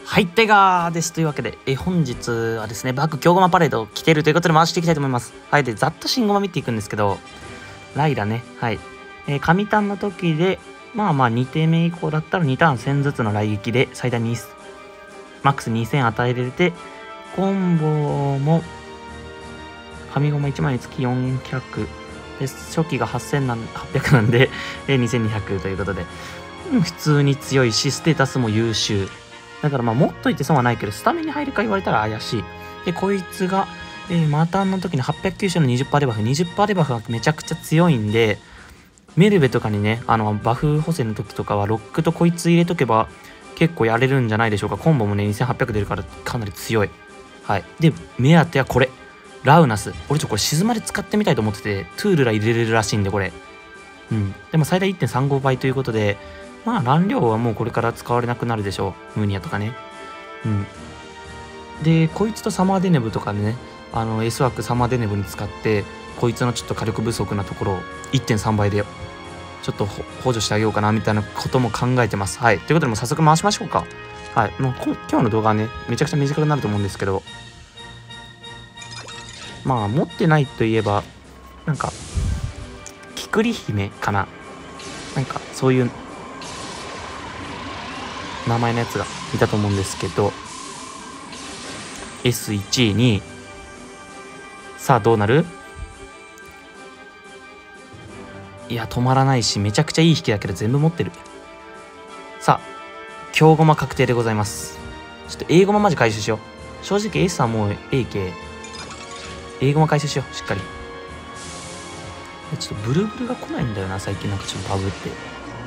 はい、テガーです。というわけで、本日はですね、バック強ゴマパレードを着てるということで回していきたいと思います。はい、で、ざっと新ゴマ見ていくんですけど、ライラね、はい。神ターンの時で、2手目以降だったら2ターン1000ずつの雷撃で最大2、マックス2000与えられて、コンボも、神ゴマ1枚につき400。で、初期が800なんで、2200ということで、普通に強いし、ステータスも優秀。だから持っといて損はないけど、スタメに入るか言われたら怪しい。で、こいつが、マタンの時に890の 20% デバフ、20% デバフがめちゃくちゃ強いんで、メルベとかにね、バフ補正の時とかは、ロックとこいつ入れとけば、結構やれるんじゃないでしょうか。コンボもね、2800出るからかなり強い。はい。で、目当てはこれ。ラウナス。俺これ静まり使ってみたいと思ってて、トゥールラ入れれるらしいんで、これ。でも最大 1.35 倍ということで、乱量はもうこれから使われなくなるでしょう。ムーニアとかね。で、こいつとサマーデネブとかでね、S 枠サマーデネブに使って、こいつのちょっと火力不足なところを 1.3 倍で、ちょっと補助してあげようかな、みたいなことも考えてます。はい。ということで、もう早速回しましょうか。はい。もう今日の動画はね、めちゃくちゃ短くなると思うんですけど、持ってないといえば、キクリ姫かな。そういう、名前のやつがいたと思うんですけど S1 にさあどうなる？いや止まらないしめちゃくちゃいい引きだけど全部持ってる。さあ強ゴマ確定でございます。ちょっと A ゴママジ回収しよう。正直 S はもう A 系 A ゴマ回収しよう。しっかり。ちょっとブルブルが来ないんだよな最近。ちょっとバグって。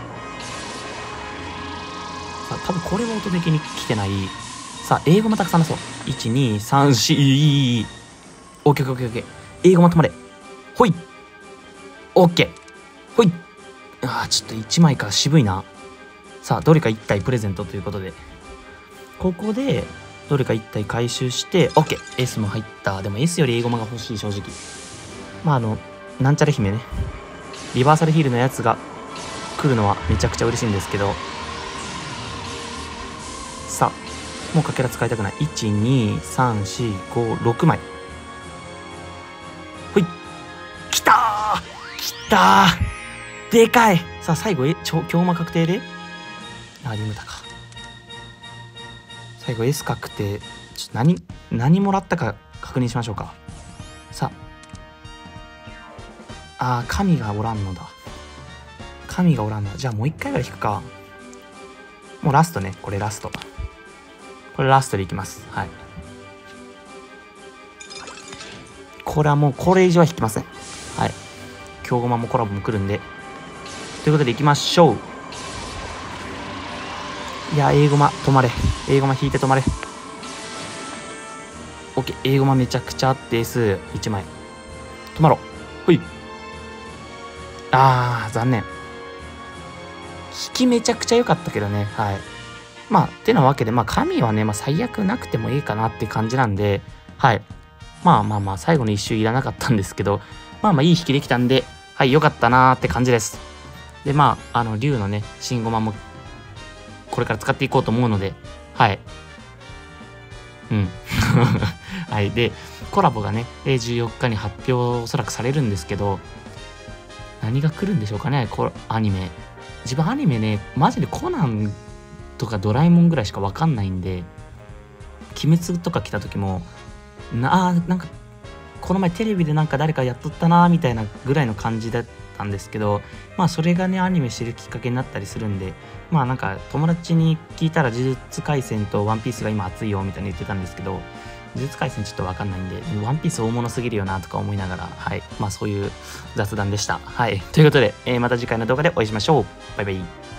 多分これは音的に来てない。さあ、英語もたくさん出そう。1、2、3、4、オッケーオッケーオッケー。英語も止まれ。ほい。オッケー。ほい。ちょっと1枚か渋いな。さあ、どれか1体プレゼントということで。ここで、どれか1体回収して、オッケー。S も入った。でも S より英語もが欲しい、正直。なんちゃら姫ね。リバーサルヒールのやつが来るのはめちゃくちゃ嬉しいんですけど、さあもうかけら使いたくない。12345枚。ほい。きたーきたーでかい。さあ最後強馬確定でリムタか。最後 S 確定。ちょっと何もらったか確認しましょうか。さあ神がおらんのだ。神がおらんのだ。じゃあもう一回ぐらい引くか。もうラストね。これラスト。これラストでいきます。はい。これはもうこれ以上は引きません。はい。強ゴマもコラボも来るんで。ということでいきましょう。いや、英ゴマ止まれ。英ゴマ引いて止まれ。OK。英ゴマめちゃくちゃあって S1 枚。止まろう。ほい。残念。引きめちゃくちゃ良かったけどね。はい。ってなわけで、神はね、最悪なくてもいいかなって感じなんで、はい。最後の一周いらなかったんですけど、いい引きできたんで、はい、良かったなーって感じです。で、竜のね、新ゴマも、これから使っていこうと思うので、はい。はい。で、コラボがね、14日に発表おそらくされるんですけど、何が来るんでしょうかね、アニメ。自分アニメね、マジでコナンとかドラえもんぐらいしかわかんないんで、鬼滅とか来た時もこの前テレビで誰かやっとったなーみたいなぐらいの感じだったんですけど、それがねアニメ知るきっかけになったりするんで、友達に聞いたら呪術廻戦とワンピースが今熱いよみたいに言ってたんですけど、呪術廻戦ちょっとわかんないんで、ワンピース大物すぎるよなとか思いながら、はい、そういう雑談でした。はい、ということで、また次回の動画でお会いしましょう。バイバイ。